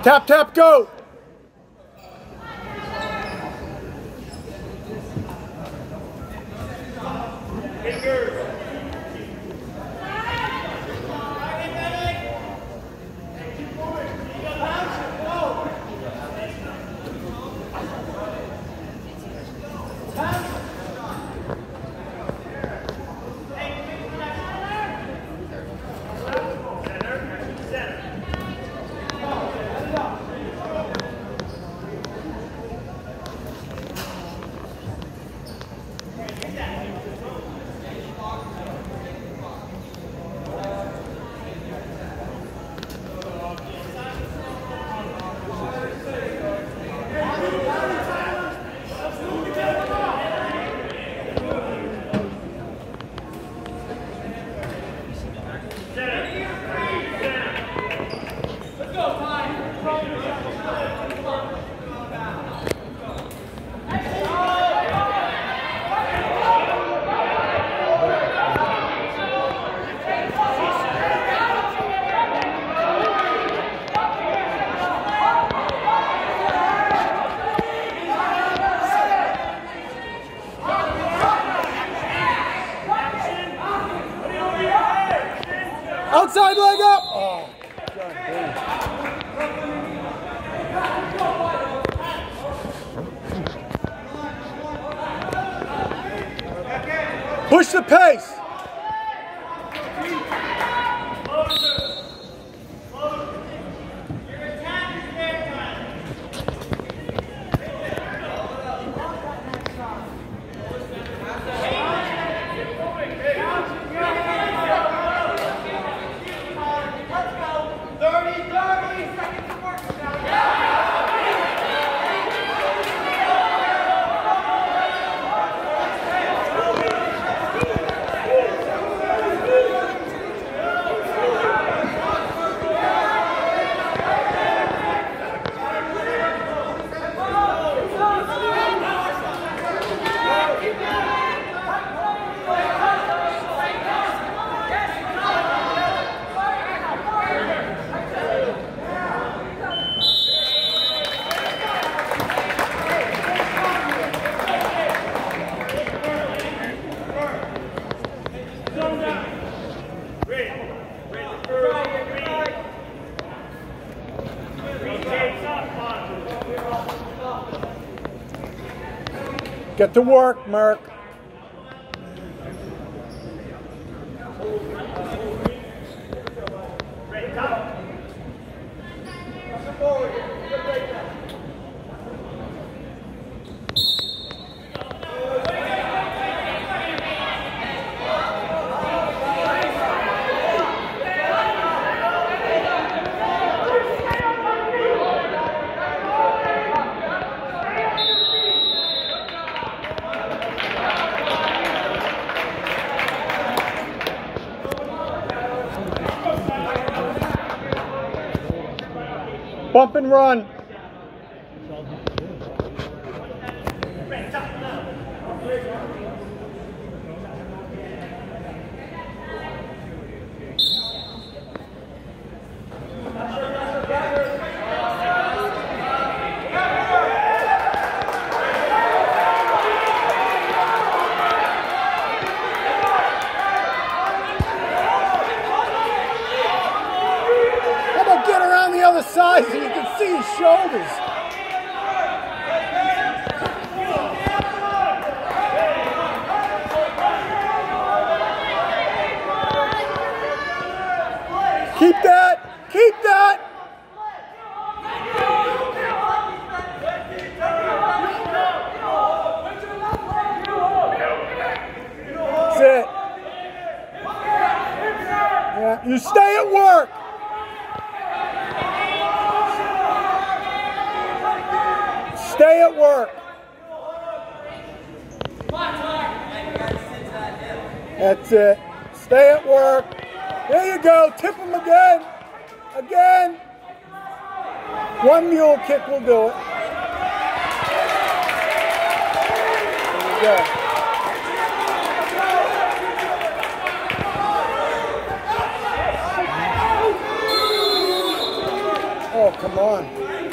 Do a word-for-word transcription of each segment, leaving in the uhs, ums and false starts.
Tap, tap, go! Outside leg up! Oh, push the pace! Get to work, Merck. Bump and run. Other side so you can see his shoulders. Keep that! Keep that! That's it. Yeah, you stay at work. Stay at work. That's it. Stay at work. There you go. Tip him again. Again. One mule kick will do it. There you go. Oh, come on.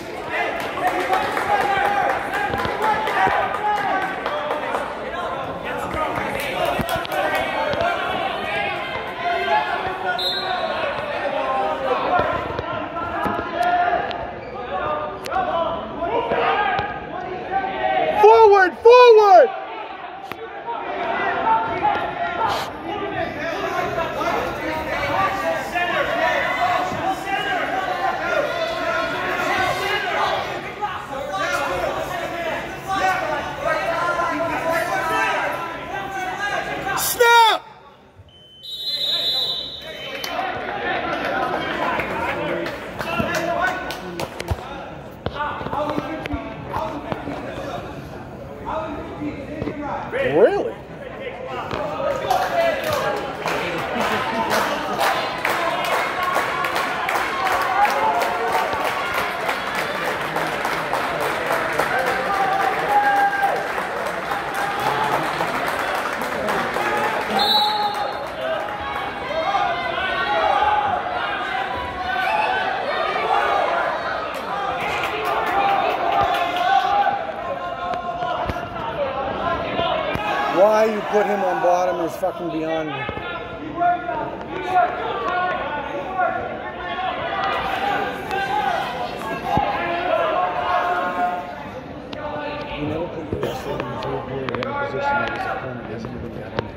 Forward, forward! Snap! Really? Why you put him on bottom is fucking beyond me. You never put your wrestler in the third period in a position that his opponent doesn't even get him.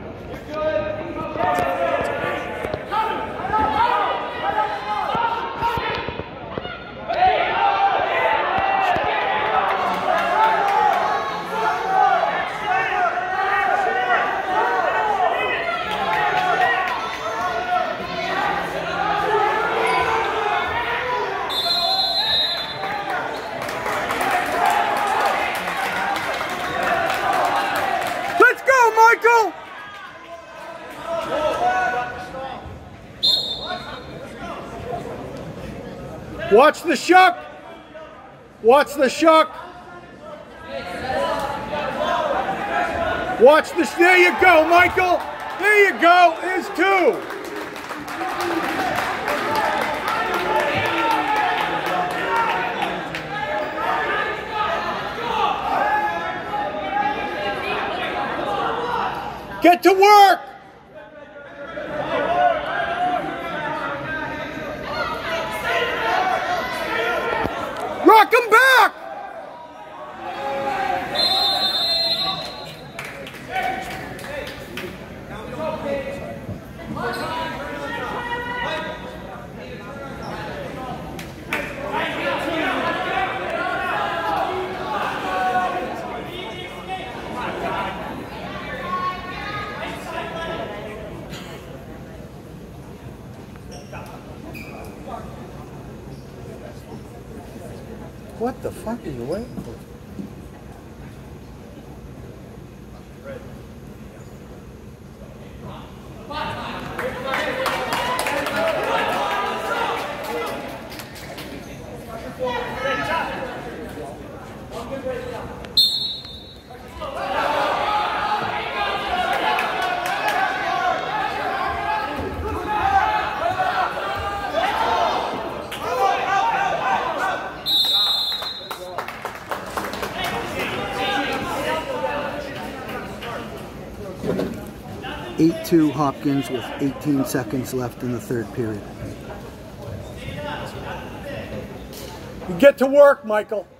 Michael! Watch the shuck! Watch the shuck! Watch the... There you go, Michael! There you go! There's two! Get to work! Rock him back! What the fuck are you waiting for? eight two Hopkins with eighteen seconds left in the third period. You get to work, Michael.